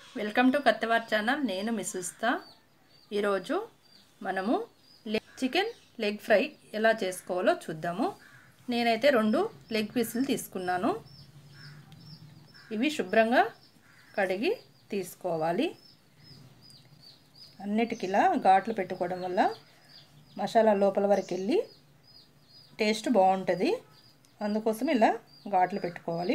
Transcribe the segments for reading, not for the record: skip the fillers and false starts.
Welcome to కత్తెవార్ channel. నేను మిస్సుస్తా. ఈరోజు మనము చికెన్ లెగ్ ఫ్రై ఎలా చేసుకోవాలో చూద్దాము. నేనైతే 2 లెగ్ పీసులు తీసుకున్నాను. ఇవి శుభ్రంగా కడిగి తీసుకోవాలి. అన్నిటికిలా ఘాట్లు పెట్టుకోవడం వల్ల మసాలా లోపల వరకు వెళ్ళి టేస్ట్ బాగుంటుంది. అందుకోసం ఇలా ఘాట్లు పెట్టుకోవాలి.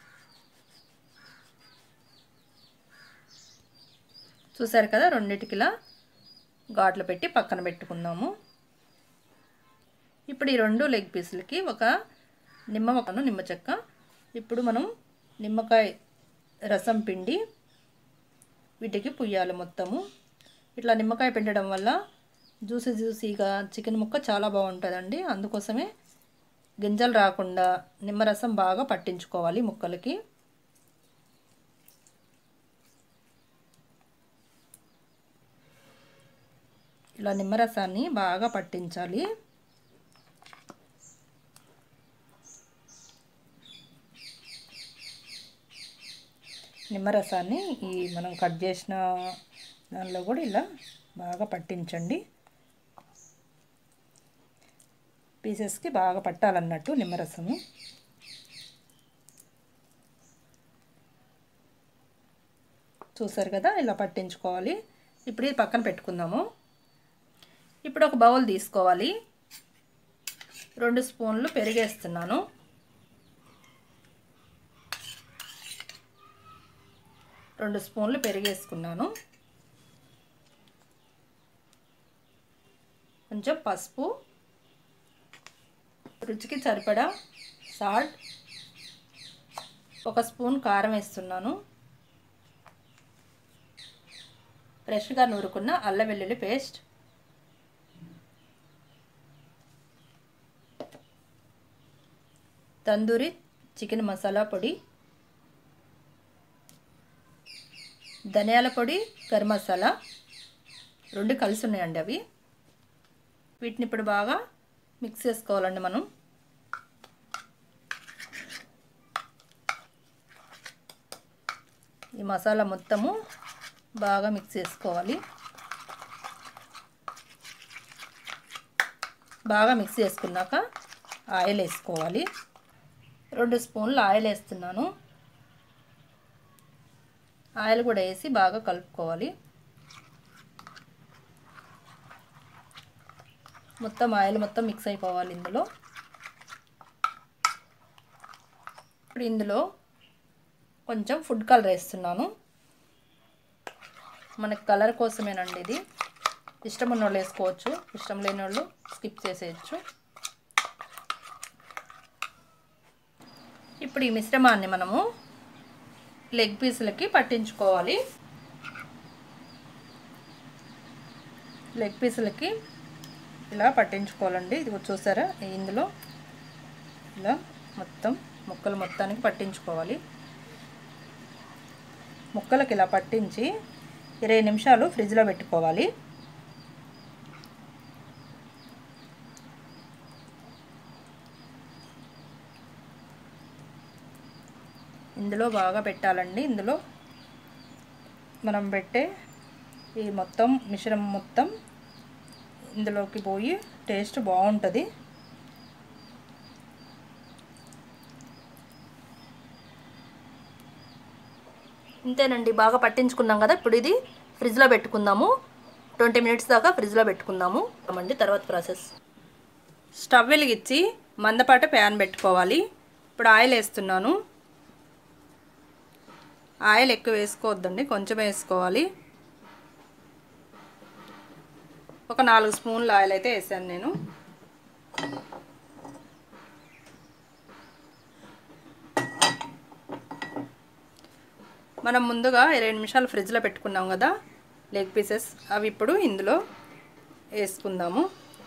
చూసారు కదా, రెండిటికిలా ఘాట్లు పెట్టి పక్కన పెట్టుకుందాము. ఇప్పుడు ఈ 2 లెగ్ పీసులకి ఒక నిమ్మ చెక్క. ఇప్పుడు మనం నిమ్మకాయ రసం పిండి వీటికి పుయ్యాలి మొత్తము. ఇట్లా నిమ్మకాయ పిండడం వల్ల జ్యూసీగా చికెన్ ముక్క చాలా బాగుంటుందండి. అందుకోసమే గింజలు రాకుండా నిమ్మరసం బాగా పట్టించుకోవాలి ముక్కలకి. ఇలా నిమ్మరసాన్ని బాగా పట్టించాలి. నిమ్మరసాన్ని ఈ మనం కట్ చేసిన దానిలో కూడా ఇలా బాగా పట్టించండి. పీసెస్కి బాగా పట్టాలన్నట్టు నిమ్మరసము. చూసారు కదా, ఇలా పట్టించుకోవాలి. ఇప్పుడు ఇది పక్కన పెట్టుకుందాము. ఇప్పుడు ఒక బౌల్ తీసుకోవాలి. 2 స్పూన్లు పెరిగేస్తున్నాను. పెరిగేసుకున్నాను. కొంచెం పసుపు, రుచికి సరిపడా సాల్ట్, 1 స్పూన్ కారం వేస్తున్నాను. ఫ్రెష్గా నూరుకున్న అల్లం వెల్లుల్లి పేస్ట్, తందూరి చికెన్ మసాలా పొడి, ధనియాల పొడి, గరం మసాలా 2 కలిసి ఉన్నాయండి అవి. వీటిని ఇప్పుడు బాగా మిక్స్ చేసుకోవాలండి మనం. ఈ మసాలా మొత్తము బాగా మిక్స్ చేసుకోవాలి. బాగా మిక్స్ చేసుకున్నాక ఆయిల్ వేసుకోవాలి. 2 స్పూన్లు ఆయిల్ వేస్తున్నాను. ఆయిల్ కూడా వేసి బాగా కలుపుకోవాలి. ఆయిల్ మొత్తం మిక్స్ అయిపోవాలి ఇందులో. ఇప్పుడు ఇందులో కొంచెం ఫుడ్ కలర్ వేస్తున్నాను. మనకి కలర్ కోసమేనండి ఇది. ఇష్టం ఉన్న వాళ్ళు వేసుకోవచ్చు, ఇష్టం లేని వాళ్ళు స్కిప్ చేసేయచ్చు. ఇప్పుడు ఈ మిశ్రమాన్ని మనము లెగ్ పీసులకి పట్టించుకోవాలి. లెగ్ పీసులకి ఇలా పట్టించుకోవాలండి. ఇది చూసారా, ఇందులో ఇలా మొత్తం ముక్కలు మొత్తానికి పట్టించుకోవాలి. ముక్కలకి ఇలా పట్టించి 20 నిమిషాలు ఫ్రిడ్జ్లో పెట్టుకోవాలి. ఇందులో బాగా పెట్టాలండి. ఇందులో మనం పెట్టే ఈ మొత్తం మిశ్రమం మొత్తం ఇందులోకి పోయి టేస్ట్ బాగుంటుంది. ఇంతేనండి, బాగా పట్టించుకున్నాం కదా. ఇప్పుడు ఇది ఫ్రిడ్జ్లో పెట్టుకుందాము. 20 మినిట్స్ దాకా ఫ్రిడ్జ్లో పెట్టుకుందాము అండి. తర్వాత ప్రాసెస్, స్టవ్ వెలిగించి మందపాటి ప్యాన్ పెట్టుకోవాలి. ఇప్పుడు ఆయిల్ వేస్తున్నాను. ఆయిల్ ఎక్కువ వేసుకోవద్దండి, కొంచెం వేసుకోవాలి. ఒక 4 స్పూన్ల ఆయిల్ అయితే వేసాను నేను. మనం ముందుగా 20 నిమిషాలు ఫ్రిడ్జ్లో పెట్టుకున్నాం కదా లెగ్ పీసెస్, అవి ఇప్పుడు ఇందులో వేసుకుందాము.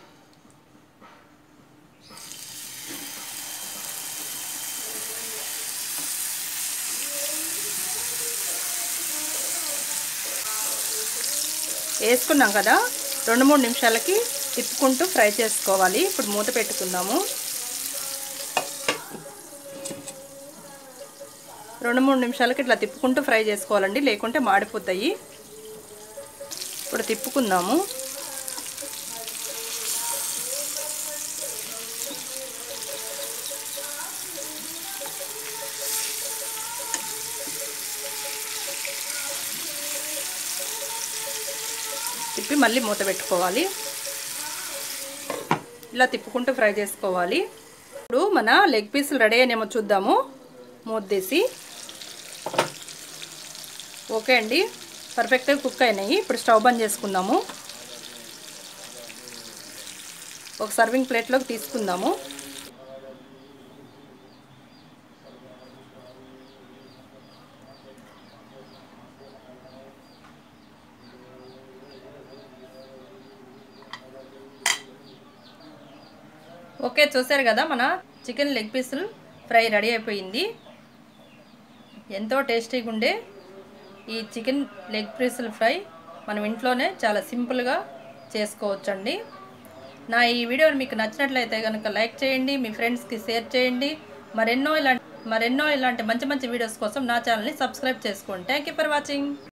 వేసుకున్నాం కదా, 2-3 నిమిషాలకి తిప్పుకుంటూ ఫ్రై చేసుకోవాలి. ఇప్పుడు మూత పెట్టుకుందాము. 2-3 నిమిషాలకి ఇట్లా తిప్పుకుంటూ ఫ్రై చేసుకోవాలండి, లేకుంటే మాడిపోతాయి. ఇప్పుడు తిప్పుకుందాము. తిప్పి మళ్ళీ మూత పెట్టుకోవాలి. ఇలా తిప్పుకుంటూ ఫ్రై చేసుకోవాలి. ఇప్పుడు మన లెగ్ పీసులు రెడీ అయినేమో చూద్దాము. మూత తీసి. ఓకే అండి, పర్ఫెక్ట్గా కుక్ అయినాయి. ఇప్పుడు స్టవ్ బంద్ చేసుకుందాము. ఒక సర్వింగ్ ప్లేట్లోకి తీసుకుందాము. ఓకే, చూసారు కదా, మన చికెన్ లెగ్ పీసులు ఫ్రై రెడీ అయిపోయింది. ఎంతో టేస్టీగా ఉండే ఈ చికెన్ లెగ్ పీసులు ఫ్రై మనం ఇంట్లోనే చాలా సింపుల్గా చేసుకోవచ్చండి. నా ఈ వీడియోని మీకు నచ్చినట్లయితే కనుక లైక్ చేయండి, మీ ఫ్రెండ్స్కి షేర్ చేయండి. మరెన్నో ఇలాంటి మంచి మంచి వీడియోస్ కోసం నా ఛానల్ని సబ్స్క్రైబ్ చేసుకోండి. Thank you for watching.